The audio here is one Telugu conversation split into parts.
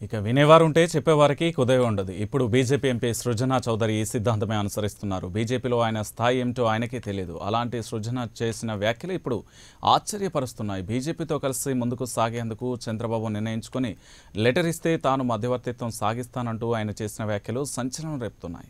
ఇక వినేవారు ఉంటే చెప్పేవారికి కుదవ ఉండదు. ఇప్పుడు బీజేపీ ఎంపీ సృజనా చౌదరి ఈ సిద్ధాంతమే అనుసరిస్తున్నారు. బీజేపీలో ఆయన స్థాయి ఏమిటో ఆయనకే తెలియదు. అలాంటి సృజన చేసిన వ్యాఖ్యలు ఇప్పుడు ఆశ్చర్యపరుస్తున్నాయి. బీజేపీతో కలిసి ముందుకు సాగేందుకు చంద్రబాబు నిర్ణయించుకొని లెటర్ ఇస్తే తాను మధ్యవర్తిత్వం సాగిస్తానంటూ ఆయన చేసిన వ్యాఖ్యలు సంచలనం రేపుతున్నాయి.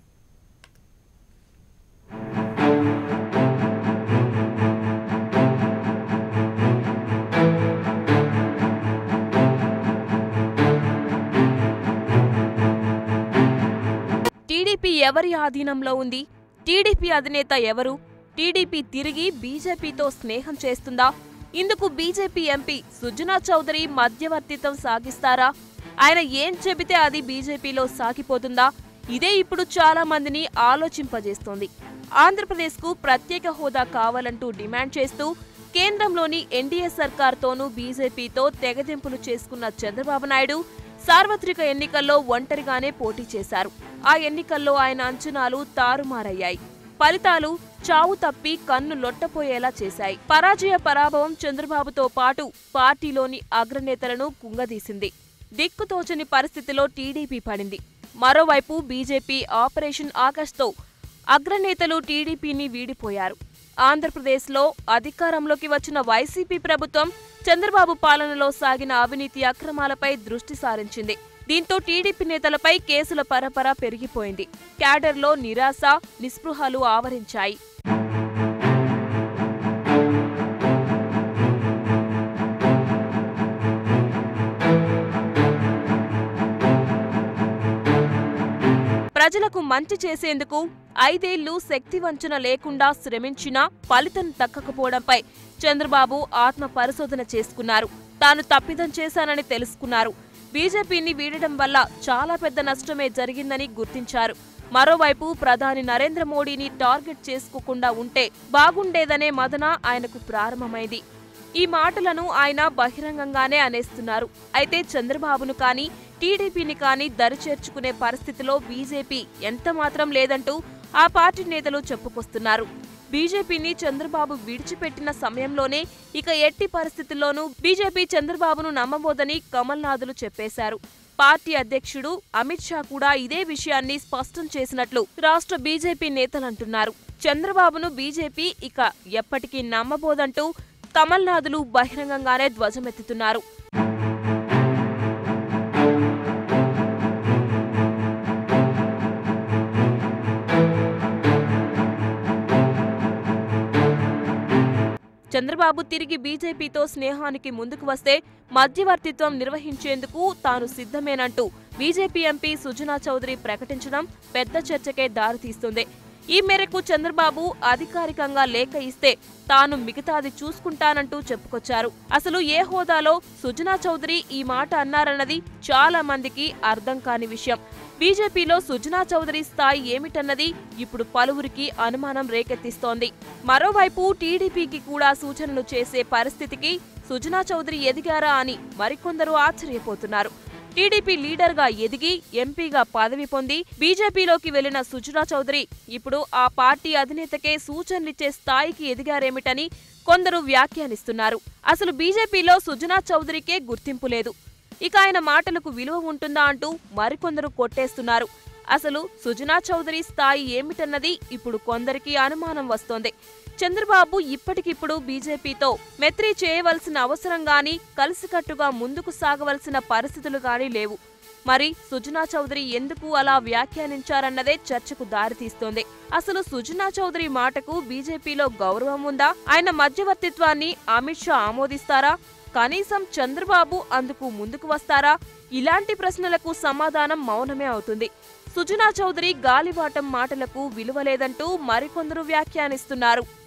టీడీపీ ఎవరి ఆధీనంలో ఉంది? టీడీపీ అధినేత ఎవరు? టీడీపీ తిరిగి బీజేపీతో స్నేహం చేస్తుందా? ఇందుకు బీజేపీ ఎంపీ సుజనా చౌదరి మధ్యవర్తిత్వం సాగిస్తారా? ఆయన ఏం చెబితే అది బీజేపీలో సాగిపోతుందా? ఇదే ఇప్పుడు చాలా మందిని ఆలోచింపజేస్తోంది. ఆంధ్రప్రదేశ్కు ప్రత్యేక హోదా కావాలంటూ డిమాండ్ చేస్తూ కేంద్రంలోని ఎన్డీఏ సర్కార్తోనూ బీజేపీతో తెగదెంపులు చేసుకున్న చంద్రబాబు నాయుడు సార్వత్రిక ఎన్నికల్లో ఒంటరిగానే పోటీ చేశారు. ఆ ఎన్నికల్లో ఆయన అంచనాలు తారుమారయ్యాయి. ఫలితాలు చావు తప్పి కన్ను లొట్టపోయేలా చేశాయి. పరాజయ పరాభవం చంద్రబాబుతో పాటు పార్టీలోని అగ్రనేతలను కుంగదీసింది. దిక్కుతోచని పరిస్థితిలో టీడీపీ పడింది. మరోవైపు బీజేపీ ఆపరేషన్ ఆకాష్తో అగ్రనేతలు టీడీపీని వీడిపోయారు. ఆంధ్రప్రదేశ్లో అధికారంలోకి వచ్చిన వైసీపీ ప్రభుత్వం చంద్రబాబు పాలనలో సాగిన అవినీతి అక్రమాలపై దృష్టి సారించింది. దీంతో టీడీపీ నేతలపై కేసుల పరపర పెరిగిపోయింది. క్యాడర్లో నిరాశ, నిస్పృహలు ఆవరించాయి. ప్రజలకు మంచి చేసేందుకు 5 ఏళ్లు శక్తి వంచన లేకుండా శ్రమించినా ఫలితం దక్కకపోవడంపై చంద్రబాబు ఆత్మ పరిశోధన చేసుకున్నారు. తాను తప్పిదం చేశానని తెలుసుకున్నారు. బీజేపీని వీడడం వల్ల చాలా పెద్ద నష్టమే జరిగిందని గుర్తించారు. మరోవైపు ప్రధాని నరేంద్ర మోడీని టార్గెట్ చేసుకోకుండా ఉంటే బాగుండేదనే మదన ఆయనకు ప్రారంభమైంది. ఈ మాటలను ఆయన బహిరంగంగానే అనేస్తున్నారు. అయితే చంద్రబాబును కానీ టీడీపీని కానీ దరిచేర్చుకునే పరిస్థితిలో బీజేపీ ఎంతమాత్రం లేదంటూ ఆ పార్టీ నేతలు చెప్పుకొస్తున్నారు. బీజేపీని చంద్రబాబు విడిచిపెట్టిన సమయంలోనే ఇక ఎట్టి పరిస్థితుల్లోనూ బీజేపీ చంద్రబాబును నమ్మబోదని కమల్నాథులు చెప్పేశారు. పార్టీ అధ్యక్షుడు అమిత్ షా కూడా ఇదే విషయాన్ని స్పష్టం చేసినట్లు రాష్ట్ర బీజేపీ నేతలంటున్నారు. చంద్రబాబును బీజేపీ ఇక ఎప్పటికీ నమ్మబోదంటూ కమల్నాథులు బహిరంగంగానే ధ్వజమెత్తుతున్నారు. చంద్రబాబు తిరిగి బీజేపీతో స్నేహానికి ముందుకు వస్తే మధ్యవర్తిత్వం నిర్వహించేందుకు తాను సిద్ధమేనంటూ బీజేపీ ఎంపీ సుజనా చౌదరి ప్రకటించడం పెద్ద చర్చకే దారితీస్తుంది. ఈ మేరకు చంద్రబాబు అధికారికంగా లేఖ ఇస్తే తాను మిగతాది చూసుకుంటానంటూ చెప్పుకొచ్చారు. అసలు ఏ హోదాలో సుజనా చౌదరి ఈ మాట అన్నారన్నది చాలా మందికి అర్థం కాని విషయం. బీజేపీలో సుజనా చౌదరి స్థాయి ఏమిటన్నది ఇప్పుడు పలువురికి అనుమానం రేకెత్తిస్తోంది. మరోవైపు టీడీపీకి కూడా సూచనలు చేసే పరిస్థితికి సుజనా చౌదరి ఎదిగారా అని మరికొందరు ఆశ్చర్యపోతున్నారు. టీడీపీ లీడర్గా ఎదిగి ఎంపీగా పదవి పొంది బీజేపీలోకి వెళ్లిన సుజనా చౌదరి ఇప్పుడు ఆ పార్టీ అధినేతకే సూచనలిచ్చే స్థాయికి ఎదిగారేమిటని కొందరు వ్యాఖ్యానిస్తున్నారు. అసలు బీజేపీలో సుజనా చౌదరికే గుర్తింపు లేదు. ఇక ఆయన మాటలకు విలువ ఉంటుందా అంటూ మరికొందరు కొట్టేస్తున్నారు. అసలు సుజనా చౌదరి స్థాయి ఏమిటన్నది ఇప్పుడు కొందరికి అనుమానం వస్తోంది. చంద్రబాబు ఇప్పటికిప్పుడు బీజేపీతో మెత్రీ చేయవలసిన అవసరం గానీ కలిసికట్టుగా ముందుకు సాగవలసిన పరిస్థితులు గానీ లేవు. మరి సుజనా చౌదరి ఎందుకు అలా వ్యాఖ్యానించారన్నదే చర్చకు దారితీస్తోంది. అసలు సుజనా చౌదరి మాటకు బీజేపీలో గౌరవం ఉందా? ఆయన మధ్యవర్తిత్వాన్ని అమిత్ షా ఆమోదిస్తారా? కనీసం చంద్రబాబు అందుకు ముందుకు వస్తారా? ఇలాంటి ప్రశ్నలకు సమాధానం మౌనమే అవుతుంది. సుజనా చౌదరి గాలివాటం మాటలకు విలువలేదంటూ మరికొందరు వ్యాఖ్యానిస్తున్నారు.